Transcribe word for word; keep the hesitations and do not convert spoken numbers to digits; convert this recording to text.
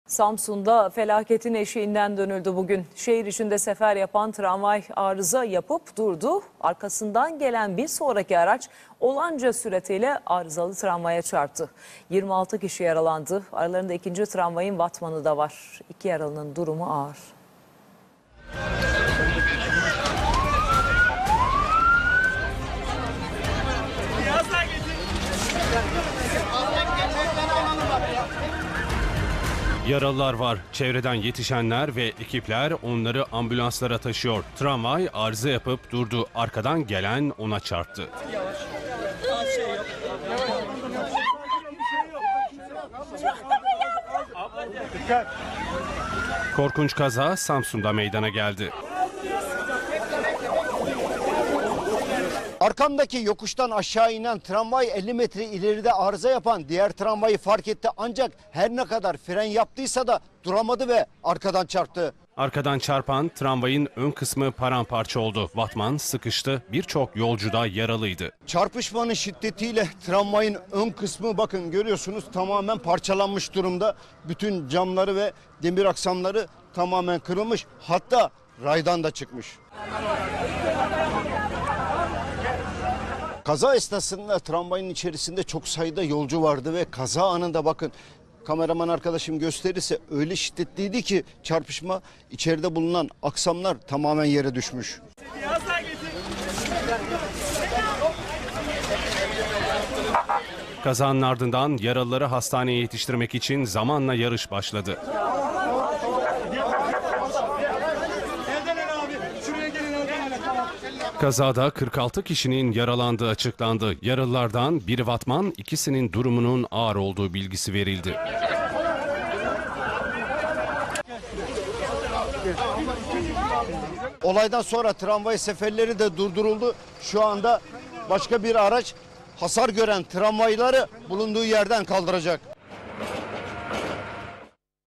Samsun'da felaketin eşiğinden dönüldü bugün. Şehir içinde sefer yapan tramvay arıza yapıp durdu. Arkasından gelen bir sonraki araç olanca süratiyle arızalı tramvaya çarptı. yirmi altı kişi yaralandı. Aralarında ikinci tramvayın vatmanı da var. İki yaralının durumu ağır. Yaralılar var. Çevreden yetişenler ve ekipler onları ambulanslara taşıyor. Tramvay arıza yapıp durdu. Arkadan gelen ona çarptı. Korkunç kaza Samsun'da meydana geldi. Arkamdaki yokuştan aşağı inen tramvay elli metre ileride arıza yapan diğer tramvayı fark etti. Ancak her ne kadar fren yaptıysa da duramadı ve arkadan çarptı. Arkadan çarpan tramvayın ön kısmı paramparça oldu. Vatman sıkıştı. Birçok yolcu da yaralıydı. Çarpışmanın şiddetiyle tramvayın ön kısmı bakın görüyorsunuz tamamen parçalanmış durumda. Bütün camları ve demir aksamları tamamen kırılmış. Hatta raydan da çıkmış. Kaza esnasında tramvayın içerisinde çok sayıda yolcu vardı ve kaza anında bakın kameraman arkadaşım gösterirse öyle şiddetliydi ki çarpışma içeride bulunan aksamlar tamamen yere düşmüş. Kazanın ardından yaralıları hastaneye yetiştirmek için zamanla yarış başladı. Kazada kırk altı kişinin yaralandığı açıklandı. Yaralılardan biri vatman, ikisinin durumunun ağır olduğu bilgisi verildi. Olaydan sonra tramvay seferleri de durduruldu. Şu anda başka bir araç hasar gören tramvayları bulunduğu yerden kaldıracak.